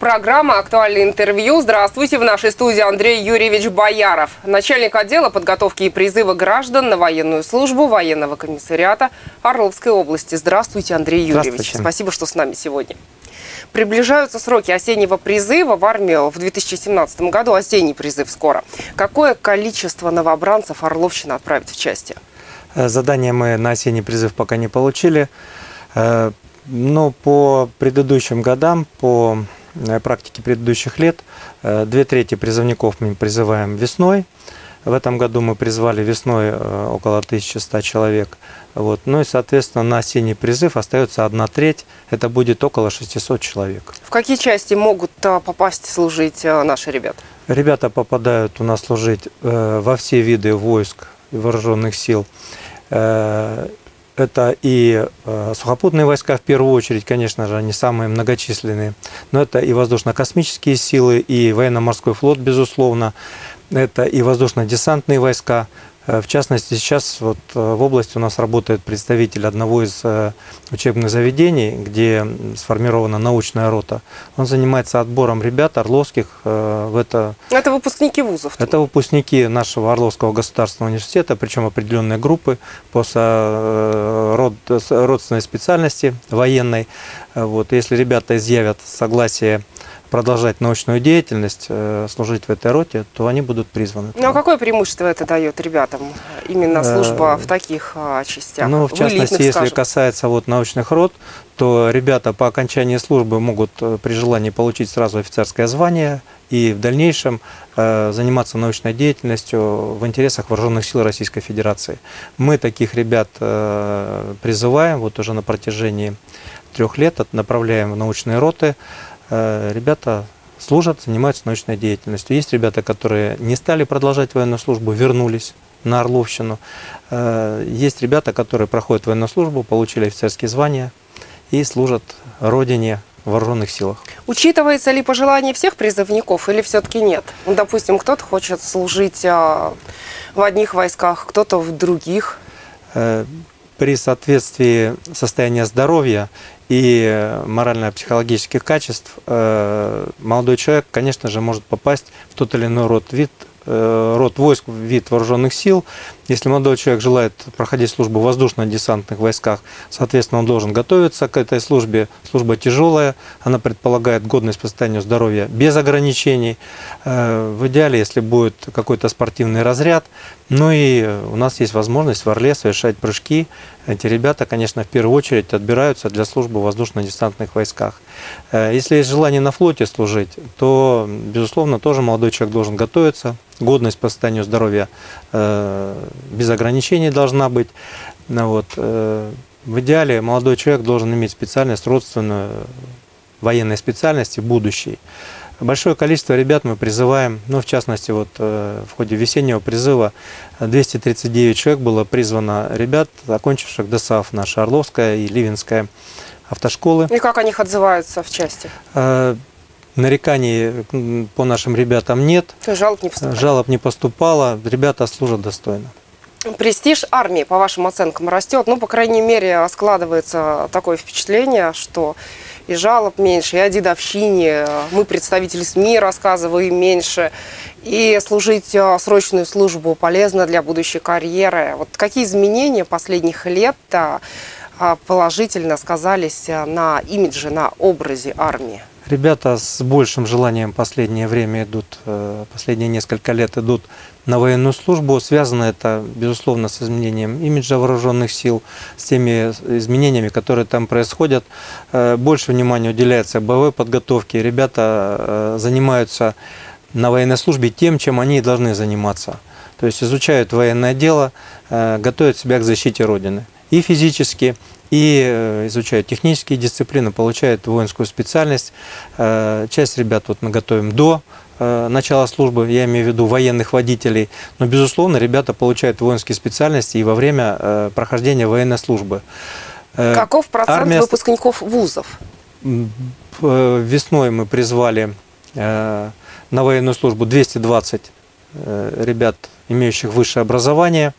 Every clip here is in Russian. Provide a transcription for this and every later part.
Программа «Актуальное интервью». Здравствуйте. В нашей студии Андрей Юрьевич Бояров, начальник отдела подготовки и призыва граждан на военную службу военного комиссариата Орловской области. Здравствуйте, Андрей Юрьевич. Спасибо, что с нами сегодня. Приближаются сроки осеннего призыва в армию в 2017 году. Осенний призыв скоро. Какое количество новобранцев Орловщина отправит в части? Задание мы на осенний призыв пока не получили. Но по предыдущим годам, по практике предыдущих лет, 2/3 призывников мы призываем весной. В этом году мы призвали весной около 1100 человек. Вот. Ну и, соответственно, на осенний призыв остается 1/3, это будет около 600 человек. В какие части могут попасть служить наши ребята? Ребята попадают у нас служить во все виды войск и вооруженных сил. Это и сухопутные войска, в первую очередь, конечно же, они самые многочисленные. Но это и воздушно-космические силы, и военно-морской флот, безусловно. Это и воздушно-десантные войска. В частности, сейчас вот в области у нас работает представитель одного из учебных заведений, где сформирована научная рота. Он занимается отбором ребят орловских в это... Это выпускники вузов? Это выпускники нашего Орловского государственного университета, причем определенные группы по родственной специальности военной. Вот. Если ребята изъявят согласие продолжать научную деятельность, служить в этой роте, то они будут призваны. Ну а какое преимущество это дает ребятам, именно служба в таких частях? Ну, в частности, если касается вот научных рот, то ребята по окончании службы могут при желании получить сразу офицерское звание и в дальнейшем заниматься научной деятельностью в интересах вооруженных сил Российской Федерации. Мы таких ребят призываем вот уже на протяжении 3 лет, направляем в научные роты. Ребята служат, занимаются научной деятельностью. Есть ребята, которые не стали продолжать военную службу, вернулись на Орловщину. Есть ребята, которые проходят военную службу, получили офицерские звания и служат Родине в вооруженных силах. Учитывается ли пожелание всех призывников или все-таки нет? Ну, допустим, кто-то хочет служить в одних войсках, кто-то в других. При соответствии состояния здоровья и морально-психологических качеств молодой человек, конечно же, может попасть в тот или иной род войск, вид вооруженных сил. Если молодой человек желает проходить службу в воздушно-десантных войсках, соответственно, он должен готовиться к этой службе. Служба тяжелая, она предполагает годность по состоянию здоровья без ограничений. В идеале, если будет какой-то спортивный разряд, ну и у нас есть возможность в Орле совершать прыжки. Эти ребята, конечно, в первую очередь отбираются для службы в воздушно-десантных войсках. Если есть желание на флоте служить, то, безусловно, тоже молодой человек должен готовиться. Годность по состоянию здоровья без ограничений должна быть. Вот. В идеале молодой человек должен иметь специальность родственную военной специальности будущей. Большое количество ребят мы призываем, ну, в частности, вот в ходе весеннего призыва 239 человек было призвано ребят, окончивших ДОСААФ, наша Орловская и Ливенская автошколы. И как о них отзываются в части? Нареканий по нашим ребятам нет. Жалоб не поступало? Жалоб не поступало. Ребята служат достойно. Престиж армии, по вашим оценкам, растет. Ну, по крайней мере, складывается такое впечатление, что и жалоб меньше, и о дедовщине. Мы, представители СМИ, рассказываем меньше. И служить срочную службу полезно для будущей карьеры. Вот какие изменения последних лет положительно сказались на имидже, на образе армии? Ребята с большим желанием последнее время идут, последние несколько лет идут на военную службу. Связано это, безусловно, с изменением имиджа вооруженных сил, с теми изменениями, которые там происходят. Больше внимания уделяется боевой подготовке. Ребята занимаются на военной службе тем, чем они должны заниматься. То есть изучают военное дело, готовят себя к защите Родины. И физически, и изучают технические дисциплины, получают воинскую специальность. Часть ребят вот мы готовим до начала службы, я имею в виду военных водителей, но, безусловно, ребята получают воинские специальности и во время прохождения военной службы. Каков процент выпускников вузов? Весной мы призвали на военную службу 220 ребят, имеющих высшее образование.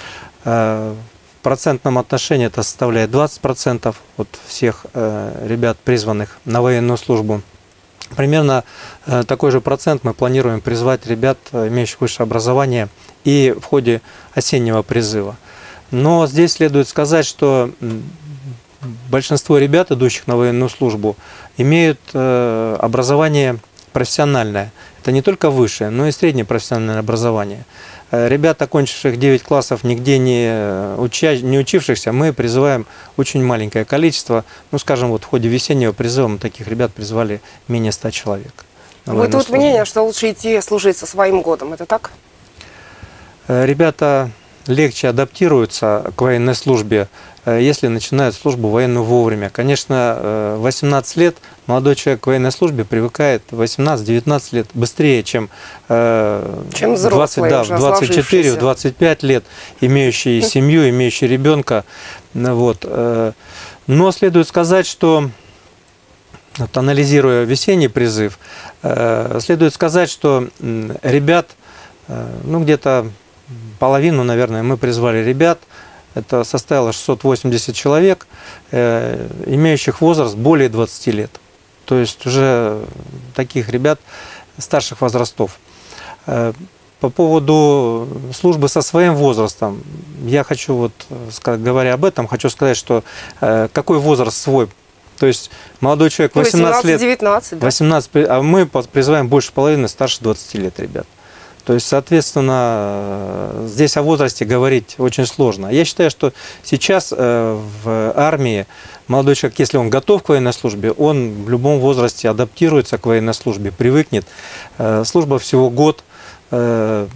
В процентном отношении это составляет 20% от всех ребят, призванных на военную службу. примерно такой же процент мы планируем призвать ребят, имеющих высшее образование, и в ходе осеннего призыва. Но здесь следует сказать, что большинство ребят, идущих на военную службу, имеют образование профессиональное. Это не только высшее, но и среднее профессиональное образование. Ребят, окончивших 9 классов, нигде не учившихся, мы призываем очень маленькое количество. Ну, скажем, вот в ходе весеннего призыва мы таких ребят призвали менее 100 человек. Вы тут мнение, что лучше идти служить со своим годом, это так? Ребята легче адаптируются к военной службе, если начинают службу военную вовремя. Конечно, 18 лет молодой человек к военной службе привыкает 18-19 лет быстрее, чем взрослые, 24-25 лет, имеющий семью, имеющий ребенка. Вот. Но следует сказать, что, вот, анализируя весенний призыв, следует сказать, что ребят, ну, где-то половину, наверное, мы призвали ребят. Это составило 680 человек, имеющих возраст более 20 лет. То есть уже таких ребят старших возрастов. По поводу службы со своим возрастом, я хочу, вот, говоря об этом, хочу сказать, что какой возраст свой. То есть молодой человек 18 лет, 19, да? 18, а мы призываем больше половины старше 20 лет ребят. То есть, соответственно, здесь о возрасте говорить очень сложно. Я считаю, что сейчас в армии молодой человек, если он готов к военной службе, он в любом возрасте адаптируется к военной службе, привыкнет. Служба всего год. За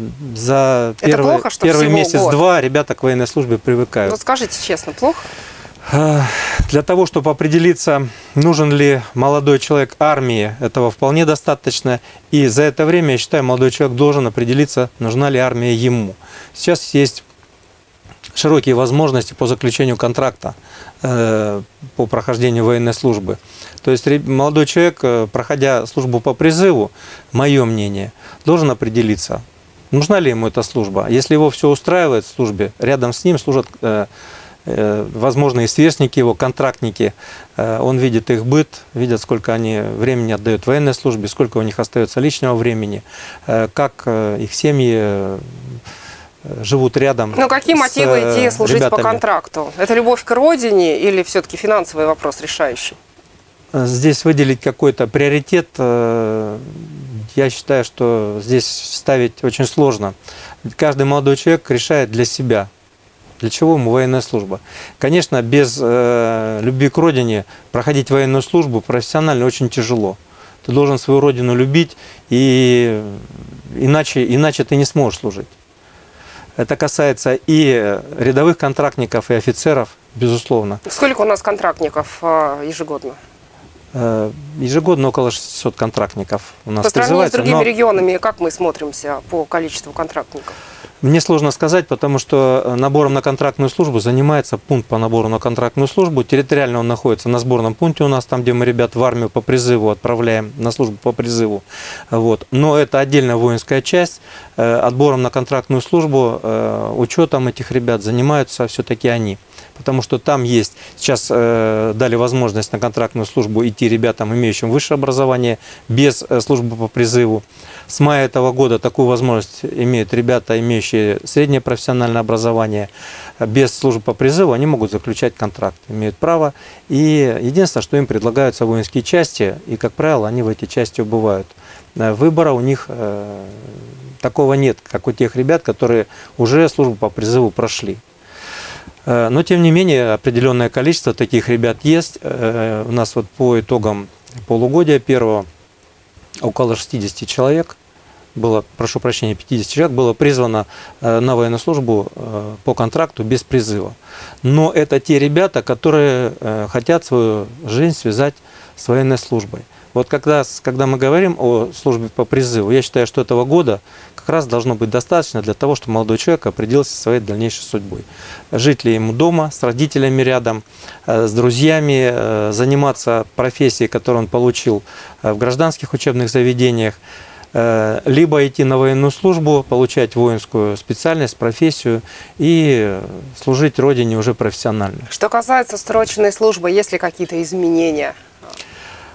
первый месяц-два ребята к военной службе привыкают. Вот скажите честно, плохо? Для того, чтобы определиться, нужен ли молодой человек армии, этого вполне достаточно. И за это время, я считаю, молодой человек должен определиться, нужна ли армия ему. Сейчас есть широкие возможности по заключению контракта, по прохождению военной службы. То есть молодой человек, проходя службу по призыву, мое мнение, должен определиться, нужна ли ему эта служба. Если его все устраивает в службе, рядом с ним служат возможно, и сверстники его, контрактники, он видит их быт, видит, сколько они времени отдают военной службе, сколько у них остается личного времени, как их семьи живут рядом. Но какие мотивы идти служить ребятами по контракту? Это любовь к родине или все-таки финансовый вопрос решающий? Здесь выделить какой-то приоритет, я считаю, что здесь ставить очень сложно. Каждый молодой человек решает для себя. Для чего ему военная служба? Конечно, без любви к родине проходить военную службу профессионально очень тяжело. Ты должен свою родину любить, и иначе ты не сможешь служить. Это касается и рядовых контрактников, и офицеров, безусловно. Сколько у нас контрактников ежегодно? Ежегодно около 600 контрактников у нас по сравнению призывается. С другими регионами, как мы смотримся по количеству контрактников? Мне сложно сказать, потому что набором на контрактную службу занимается пункт по набору на контрактную службу. Территориально он находится на сборном пункте у нас, там, где мы ребят в армию по призыву отправляем, на службу по призыву. Вот. Но это отдельная воинская часть. Отбором на контрактную службу, учетом этих ребят занимаются все-таки они. Потому что там есть, сейчас дали возможность на контрактную службу идти ребятам, имеющим высшее образование, без службы по призыву. С мая этого года такую возможность имеют ребята, имеющие среднее профессиональное образование. Без службы по призыву они могут заключать контракт, имеют право. И единственное, что им предлагаются воинские части, и, как правило, они в эти части убывают. Выбора у них такого нет, как у тех ребят, которые уже службу по призыву прошли. Но, тем не менее, определенное количество таких ребят есть. У нас вот по итогам полугодия первого около 60 человек было, прошу прощения, 50 человек было призвано на военную службу по контракту без призыва. Но это те ребята, которые хотят свою жизнь связать с военной службой. Вот когда мы говорим о службе по призыву, я считаю, что этого года как раз должно быть достаточно для того, чтобы молодой человек определился со своей дальнейшей судьбой. Жить ли ему дома, с родителями рядом, с друзьями, заниматься профессией, которую он получил в гражданских учебных заведениях, либо идти на военную службу, получать воинскую специальность, профессию и служить родине уже профессионально. Что касается срочной службы, есть ли какие-то изменения?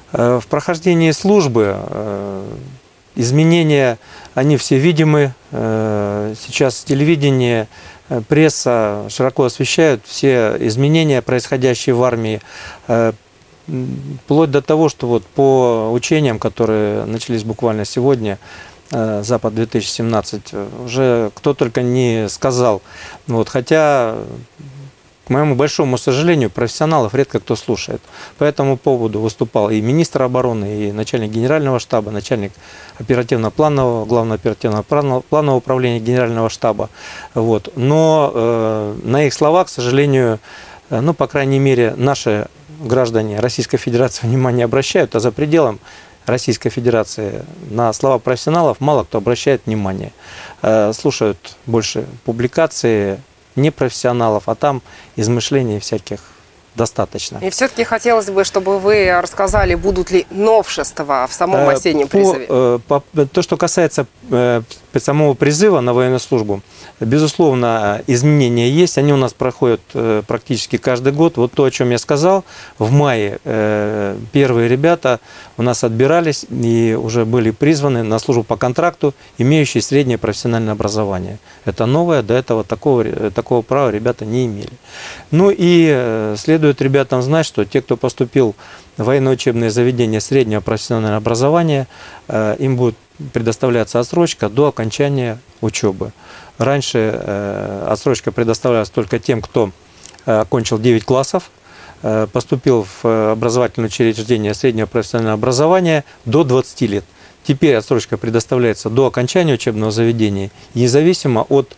В прохождении службы изменения, они все видимы. Сейчас телевидение, пресса широко освещают все изменения, происходящие в армии. Вплоть до того, что вот по учениям, которые начались буквально сегодня, Запад-2017, уже кто только не сказал. Вот, хотя, к моему большому сожалению, профессионалов редко кто слушает. По этому поводу выступал и министр обороны, и начальник генерального штаба, начальник оперативно-планового, главного оперативно-планового управления генерального штаба. Вот. Но на их слова, к сожалению, ну, по крайней мере, наши граждане Российской Федерации внимание обращают, а за пределом Российской Федерации на слова профессионалов мало кто обращает внимание. Слушают больше публикации непрофессионалов, а там измышлений всяких достаточно. И все-таки хотелось бы, чтобы вы рассказали, будут ли новшества в самом осеннем призыве. То, что касается самого призыва на военную службу, безусловно, изменения есть. Они у нас проходят практически каждый год. Вот то, о чем я сказал, в мае первые ребята у нас отбирались и уже были призваны на службу по контракту, имеющие среднее профессиональное образование. Это новое, до этого такого права ребята не имели. Ну и следует ребятам знать, что те, кто поступил в военно-учебные заведения среднего профессионального образования, им будет предоставляться отсрочка до окончания учебы. Раньше отсрочка предоставлялась только тем, кто окончил 9 классов, поступил в образовательное учреждение среднего профессионального образования до 20 лет. Теперь отсрочка предоставляется до окончания учебного заведения, независимо от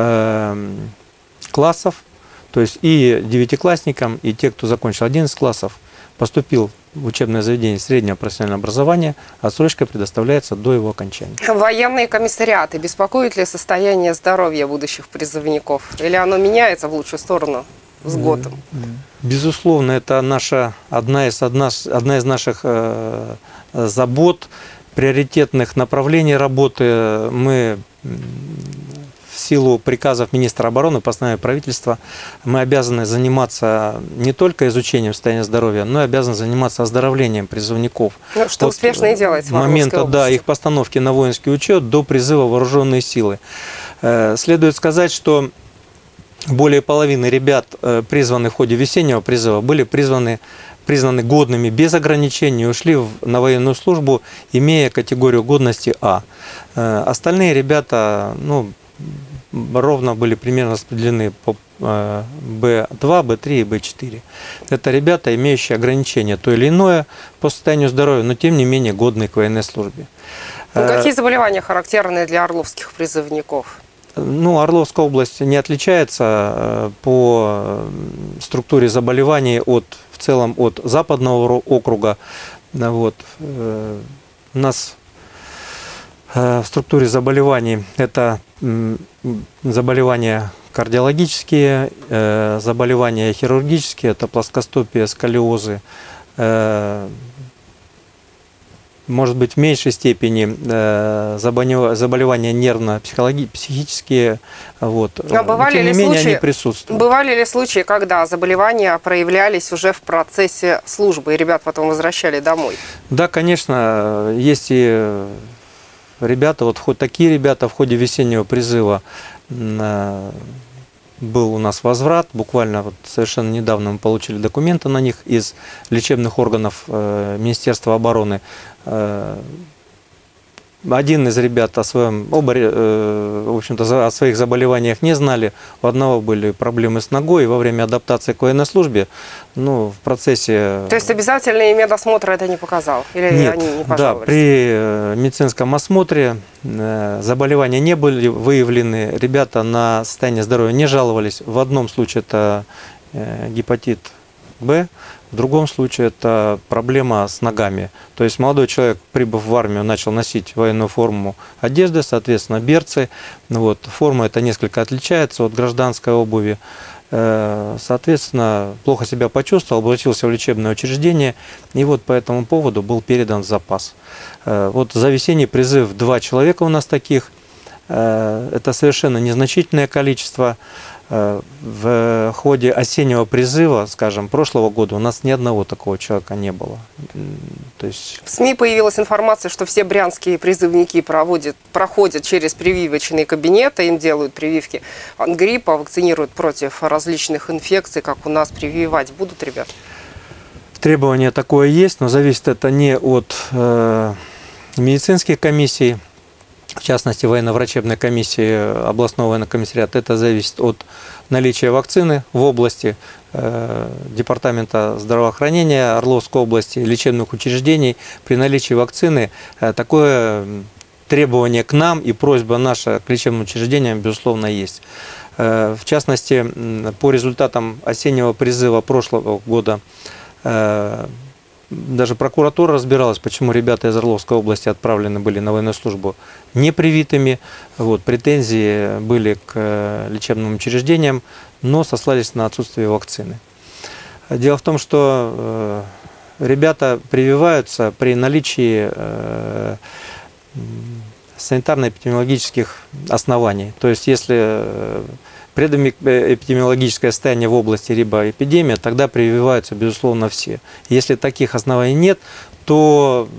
классов, то есть и девятиклассникам, и те, кто закончил 11 классов, поступил в учебное заведение среднего профессионального образования, отсрочка предоставляется до его окончания. Военные комиссариаты беспокоит ли состояние здоровья будущих призывников? Или оно меняется в лучшую сторону с годом? Безусловно, это одна из наших забот, приоритетных направлений работы. Мы в силу приказов министра обороны, постановления правительства, мы обязаны заниматься не только изучением состояния здоровья, но и обязаны заниматься оздоровлением призывников. Ну, что успешно и делается в момента, да, их постановки на воинский учет до призыва в вооруженные силы. Следует сказать, что более половины ребят, призванных в ходе весеннего призыва, были признаны годными без ограничений, ушли на военную службу, имея категорию годности А. Остальные ребята, ну, ровно были примерно распределены по Б2, Б3 и Б4. Это ребята, имеющие ограничения то или иное по состоянию здоровья, но тем не менее годные к военной службе. Ну, какие заболевания характерны для орловских призывников? Ну, Орловская область не отличается по структуре заболеваний в целом от Западного округа. Вот. У нас в структуре заболеваний это заболевания кардиологические, заболевания хирургические, это плоскостопие, сколиозы, может быть, в меньшей степени заболевания нервно-психические. Вот. А бывали тем не менее, они присутствуют. Бывали ли случаи, когда заболевания проявлялись уже в процессе службы, и ребят потом возвращали домой? Да, конечно, есть и ребята, вот такие ребята в ходе весеннего призыва был у нас возврат, буквально вот совершенно недавно мы получили документы на них из лечебных органов Министерства обороны. Один из ребят в общем-то, о своих заболеваниях не знали. У одного были проблемы с ногой, и во время адаптации к военной службе, ну, в процессе... То есть обязательный медосмотр это не показал? Или нет, они не пожаловались? Да, при медицинском осмотре заболевания не были выявлены, ребята на состояние здоровья не жаловались. В одном случае это гепатит Б, в другом случае это проблема с ногами. То есть молодой человек, прибыв в армию, начал носить военную форму одежды, соответственно, берцы. Вот, форма эта несколько отличается от гражданской обуви. Соответственно, плохо себя почувствовал, обратился в лечебное учреждение, и вот по этому поводу был передан в запас. Вот за весенний призыв 2 человека у нас таких. Это совершенно незначительное количество. В ходе осеннего призыва, скажем, прошлого года у нас ни одного такого человека не было. То есть... В СМИ появилась информация, что все брянские призывники проходят через прививочные кабинеты, им делают прививки от гриппа, вакцинируют против различных инфекций, как у нас. Прививать будут, ребят? Требование такое есть, но зависит это не от медицинских комиссий, в частности, военно-врачебной комиссии областного военного комиссариата. Это зависит от наличия вакцины в области, Департамента здравоохранения Орловской области, лечебных учреждений. При наличии вакцины такое требование к нам и просьба наша к лечебным учреждениям, безусловно, есть. В частности, по результатам осеннего призыва прошлого года, даже прокуратура разбиралась, почему ребята из Орловской области отправлены были на военную службу непривитыми. Претензии были к лечебным учреждениям, но сослались на отсутствие вакцины. Дело в том, что ребята прививаются при наличии санитарно-эпидемиологических оснований. То есть, если предэпидемиологическое состояние в области, либо эпидемия, тогда прививаются, безусловно, все. Если таких оснований нет, то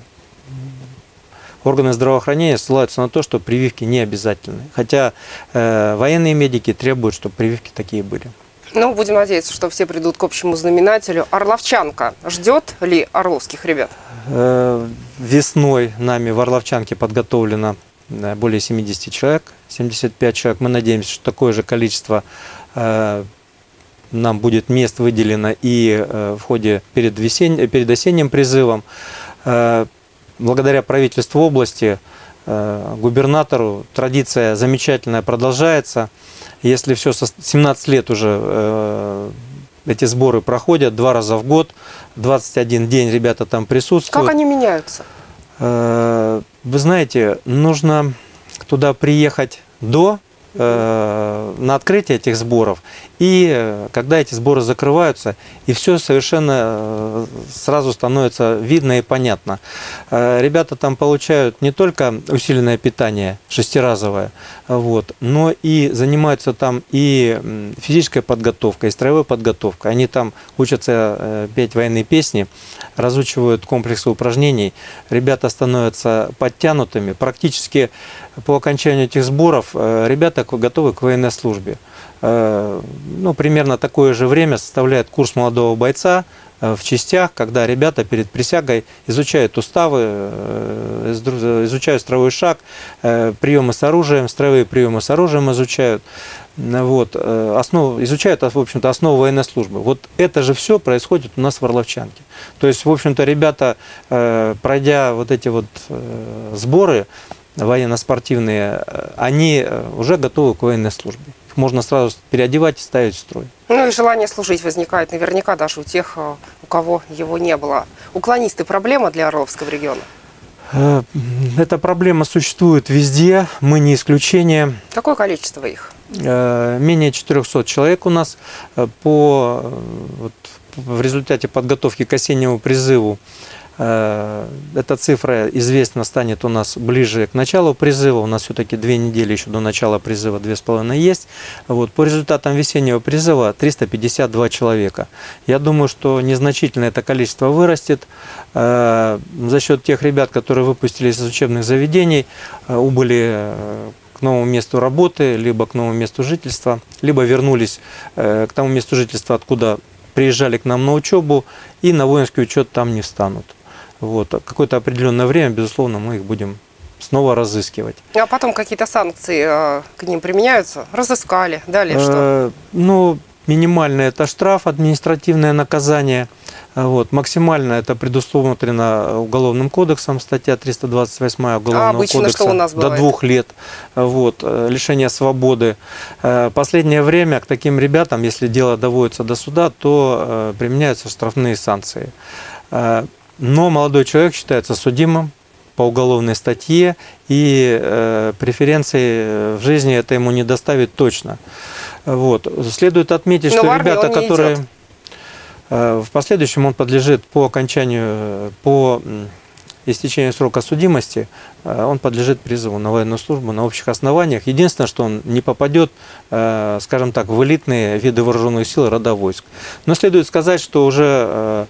органы здравоохранения ссылаются на то, что прививки не обязательны. Хотя военные медики требуют, чтобы прививки такие были. Ну, будем надеяться, что все придут к общему знаменателю. Орловчанка ждет ли орловских ребят? Весной нами в Орловчанке подготовлено более 70 человек, 75 человек. Мы надеемся, что такое же количество нам будет мест выделено и в ходе перед осенним призывом. Благодаря правительству области, губернатору, традиция замечательная продолжается. Если все, 17 лет уже эти сборы проходят 2 раза в год, 21 день ребята там присутствуют. Как они меняются? Вы знаете, нужно туда приехать на открытие этих сборов, и когда эти сборы закрываются, и все совершенно сразу становится видно и понятно. Ребята там получают не только усиленное питание, шестиразовое, но и занимаются там и физической подготовкой, и строевой подготовкой. Они там учатся петь военные песни, разучивают комплексы упражнений. Ребята становятся подтянутыми. Практически по окончанию этих сборов ребята готовы к военной службе. Примерно такое же время составляет курс молодого бойца в частях, когда ребята перед присягой изучают уставы, изучают строевой шаг, приемы с оружием, строевые приемы с оружием изучают. Изучают, в общем-то, основу военной службы. Вот это же все происходит у нас в Орловчанке. То есть, в общем-то, ребята, пройдя вот эти сборы военно-спортивные, они уже готовы к военной службе. Их можно сразу переодевать и ставить в строй. Ну и желание служить возникает наверняка даже у тех, у кого его не было. Уклонисты – проблема для Орловского региона? Эта проблема существует везде, мы не исключение. Какое количество их? Менее 400 человек у нас. В результате подготовки к осеннему призыву эта цифра, известно, станет у нас ближе к началу призыва. У нас все-таки 2 недели еще до начала призыва, 2,5 есть. По результатам весеннего призыва 352 человека. Я думаю, что незначительно это количество вырастет. За счет тех ребят, которые выпустились из учебных заведений, убыли к новому месту работы, либо к новому месту жительства, либо вернулись к тому месту жительства, откуда приезжали к нам на учебу, и на воинский учет там не встанут. Какое-то определенное время, безусловно, мы их будем снова разыскивать. А потом какие-то санкции к ним применяются? Разыскали, далее что? Минимальное – это штраф, административное наказание. Максимально это предусмотрено Уголовным кодексом, статья 328 Уголовного кодекса, что у нас бывает? До 2 лет лишения свободы. Последнее время к таким ребятам, если дело доводится до суда, то применяются штрафные санкции. Но молодой человек считается судимым по уголовной статье, и преференции в жизни это ему не доставит точно. Следует отметить, что ребята, которые в последующем он подлежит по окончанию, по истечения срока судимости он подлежит призыву на военную службу на общих основаниях. Единственное, что он не попадет, скажем так, в элитные виды вооруженных сил и рода войск. Но следует сказать, что уже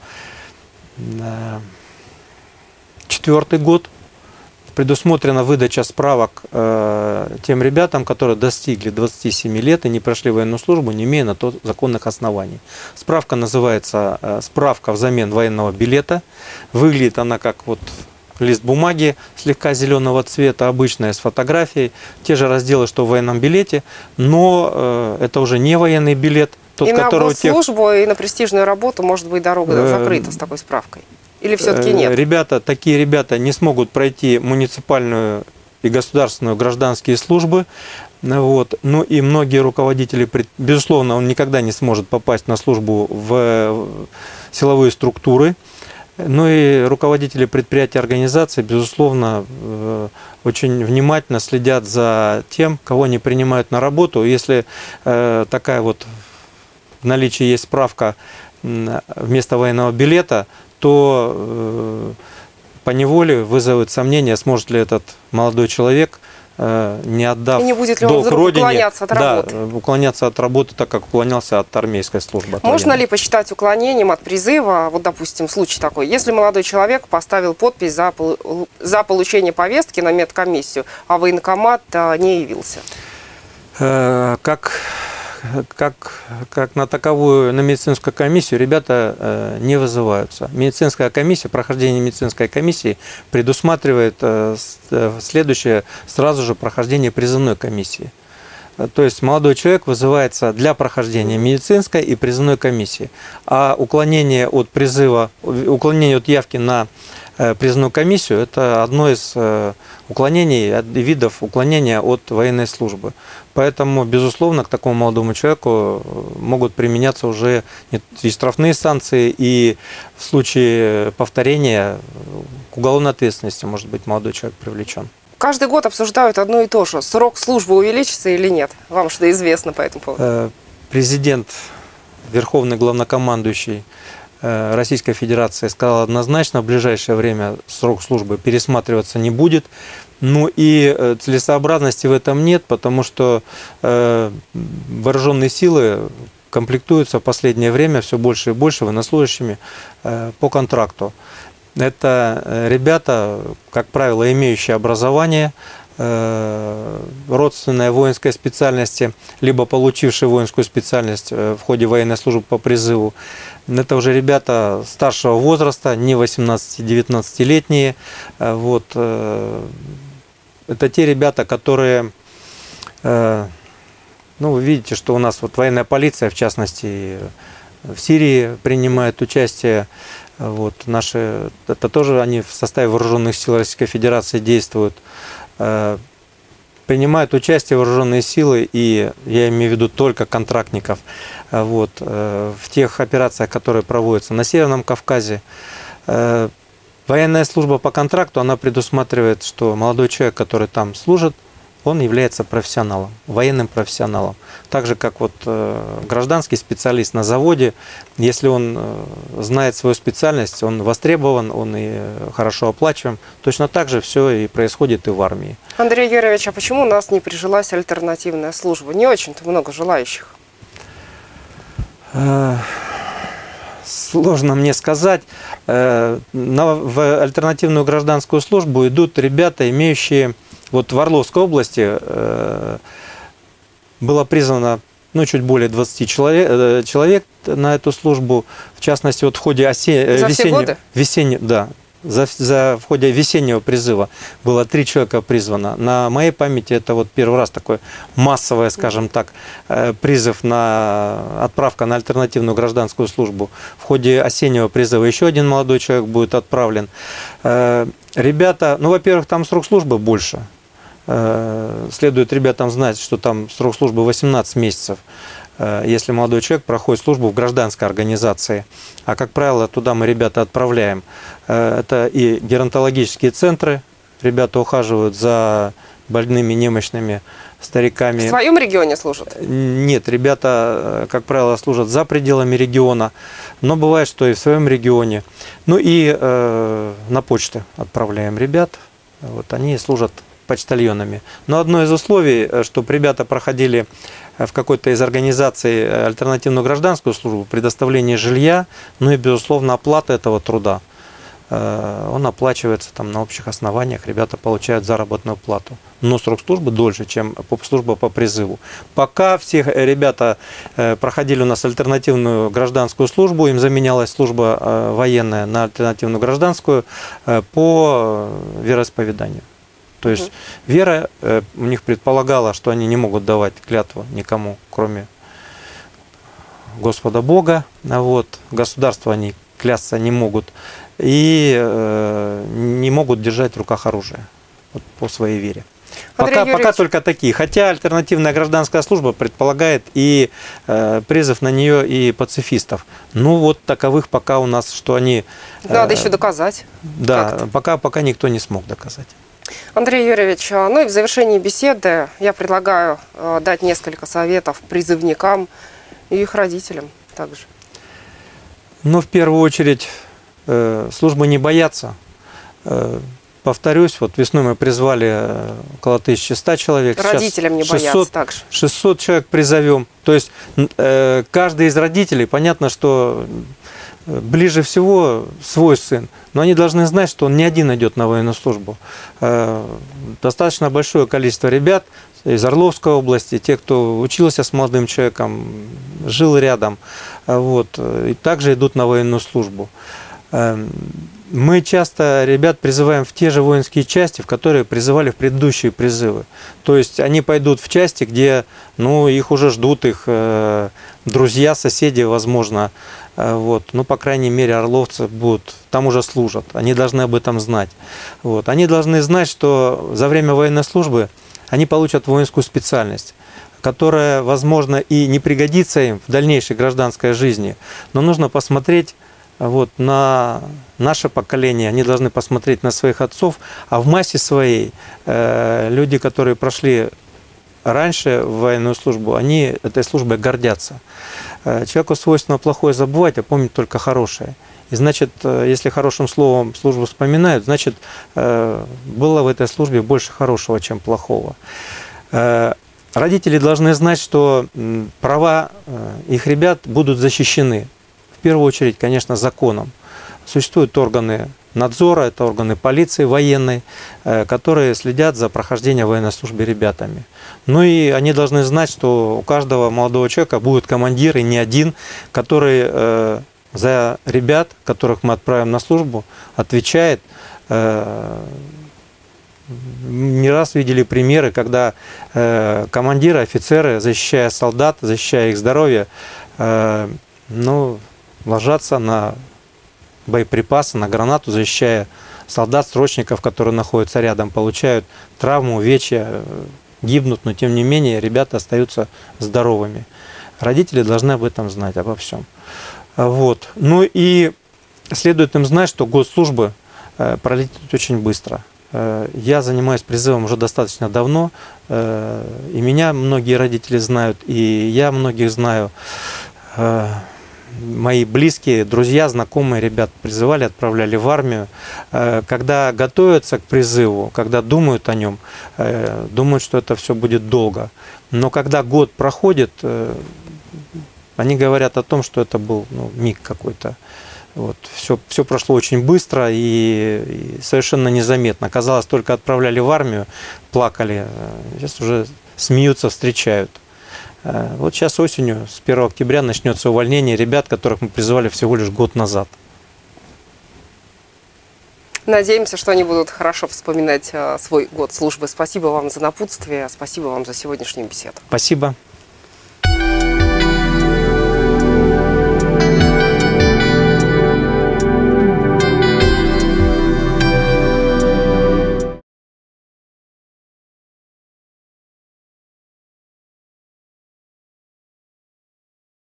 4-й год предусмотрена выдача справок тем ребятам, которые достигли 27 лет и не прошли военную службу, не имея на то законных оснований. Справка называется «Справка взамен военного билета». Выглядит она как вот лист бумаги слегка зеленого цвета, обычная, с фотографией. Те же разделы, что в военном билете, но это уже не военный билет. Тот, и на госслужбу, и на престижную работу может быть дорога закрыта с такой справкой? Или все-таки нет? Такие ребята не смогут пройти муниципальную и государственную гражданские службы. Вот. Ну и многие руководители, безусловно, он никогда не сможет попасть на службу в силовые структуры. Ну и руководители предприятий и организаций, безусловно, очень внимательно следят за тем, кого они принимают на работу. Если такая вот в наличии есть справка вместо военного билета, то поневоле вызовет сомнение, сможет ли этот молодой человек, не отдав и не будет ли долг он родине, уклоняться от работы? Да, уклоняться от работы, так как уклонялся от армейской службы. Можно ли посчитать уклонением от призыва, вот, допустим, случай такой, если молодой человек поставил подпись за получение повестки на медкомиссию, а военкомат не явился? Как на таковую, на медицинскую комиссию ребята не вызываются. Медицинская комиссия, прохождение медицинской комиссии предусматривает следующее, сразу же прохождение призывной комиссии. То есть молодой человек вызывается для прохождения медицинской и призывной комиссии. А уклонение от призыва, уклонение от явки на призывную комиссию – это одно из уклонений, видов уклонения от военной службы. Поэтому, безусловно, к такому молодому человеку могут применяться уже и штрафные санкции, и в случае повторения к уголовной ответственности может быть молодой человек привлечен. Каждый год обсуждают одно и то же. Срок службы увеличится или нет? Вам что известно по этому поводу? Президент, верховный главнокомандующий Российской Федерации сказал однозначно, в ближайшее время срок службы пересматриваться не будет. Ну и целесообразности в этом нет, потому что вооруженные силы комплектуются в последнее время все больше и больше военнослужащими по контракту. Это ребята, как правило, имеющие образование, родственной воинской специальности, либо получившие воинскую специальность в ходе военной службы по призыву. Это уже ребята старшего возраста, не 18-19-летние. Вот. Это те ребята, которые, ну, вы видите, что у нас вот военная полиция, в частности, в Сирии принимает участие. Вот, это тоже они в составе вооруженных сил Российской Федерации действуют. Принимают участие вооруженные силы, и я имею в виду только контрактников, вот, в тех операциях, которые проводятся на Северном Кавказе. Военная служба по контракту, она предусматривает, что молодой человек, который там служит, он является профессионалом, военным профессионалом. Так же, как вот гражданский специалист на заводе, если он знает свою специальность, он востребован, он и хорошо оплачиваем. Точно так же все и происходит и в армии. Андрей Юрьевич, а почему у нас не прижилась альтернативная служба? Не очень-то много желающих. Сложно мне сказать. В альтернативную гражданскую службу идут ребята, имеющие... Вот в Орловской области было призвано чуть более 20 человек на эту службу. В частности, вот в ходе в ходе весеннего призыва было 3 человека призвано. На моей памяти это вот первый раз такой массовый, скажем так, призыв на отправка на альтернативную гражданскую службу. В ходе осеннего призыва еще один молодой человек будет отправлен. Ребята, во-первых, там срок службы больше. Следует ребятам знать, что там срок службы 18 месяцев, если молодой человек проходит службу в гражданской организации. А, как правило, туда мы ребята отправляем. Это и геронтологические центры. Ребята ухаживают за больными, немощными стариками. В своем регионе служат? Нет, ребята, как правило, служат за пределами региона, но бывает, что и в своем регионе. Ну и на почту отправляем ребят, вот, они служат почтальонами. Но одно из условий, чтобы ребята проходили в какой-то из организаций альтернативную гражданскую службу, предоставление жилья, ну и, безусловно, оплата этого труда. Он оплачивается там на общих основаниях, ребята получают заработную плату. Но срок службы дольше, чем служба по призыву. Пока все ребята проходили у нас альтернативную гражданскую службу, им заменялась служба военная на альтернативную гражданскую по вероисповеданию. То есть вера у них предполагала, что они не могут давать клятву никому, кроме Господа Бога. Вот. Государство они клясться не могут. И не могут держать в руках оружие вот, по своей вере. Пока только такие. Хотя альтернативная гражданская служба предполагает и призыв на нее и пацифистов. Ну вот таковых пока у нас, что они... Надо еще доказать. Да, пока никто не смог доказать. Андрей Юрьевич, ну и в завершении беседы я предлагаю дать несколько советов призывникам и их родителям также. Ну, в первую очередь, службы не боятся. Повторюсь, вот весной мы призвали около 1100 человек. Родителям не боятся также. 600 человек призовем. То есть каждый из родителей, понятно, что ближе всего свой сын, но они должны знать, что он не один идет на военную службу. Достаточно большое количество ребят из Орловской области, те, кто учился с молодым человеком, жил рядом, вот, и также идут на военную службу. Мы часто ребят призываем в те же воинские части, в которые призывали в предыдущие призывы. То есть они пойдут в части, где их уже ждут их друзья, соседи, возможно. Вот. Ну, по крайней мере, орловцы будут, там уже служат. Они должны об этом знать. Вот. Они должны знать, что за время военной службы они получат воинскую специальность, которая, возможно, и не пригодится им в дальнейшей гражданской жизни. Но нужно посмотреть вот, на наше поколение, они должны посмотреть на своих отцов, а в массе своей люди, которые прошли раньше в военную службу, они этой службой гордятся. Человеку свойственно плохое забывать, а помнить только хорошее. И значит, если хорошим словом службу вспоминают, значит, было в этой службе больше хорошего, чем плохого. Родители должны знать, что права их ребят будут защищены. В первую очередь, конечно, законом. Существуют органы надзора, это органы полиции военной, которые следят за прохождением военной службы ребятами. Ну и они должны знать, что у каждого молодого человека будет командир, и не один, который за ребят, которых мы отправим на службу, отвечает. Не раз видели примеры, когда командиры, офицеры, защищая солдат, защищая их здоровье, ложатся на боеприпасы, на гранату, защищая солдат, срочников, которые находятся рядом, получают травму, увечья, гибнут, но тем не менее ребята остаются здоровыми. Родители должны об этом знать, обо всем. Вот. Ну и следует им знать, что год службы пролетит очень быстро. Я занимаюсь призывом уже достаточно давно, и меня многие родители знают, и я многих знаю. Мои близкие, друзья, знакомые ребят призывали, отправляли в армию. Когда готовятся к призыву, когда думают о нем, думают, что это все будет долго. Но когда год проходит, они говорят о том, что это был миг какой-то. Вот. Все прошло очень быстро и совершенно незаметно. Казалось, только отправляли в армию, плакали. Сейчас уже смеются, встречают. Вот сейчас осенью, с 1 октября, начнется увольнение ребят, которых мы призывали всего лишь год назад. Надеемся, что они будут хорошо вспоминать свой год службы. Спасибо вам за напутствие, спасибо вам за сегодняшнюю беседу. Спасибо.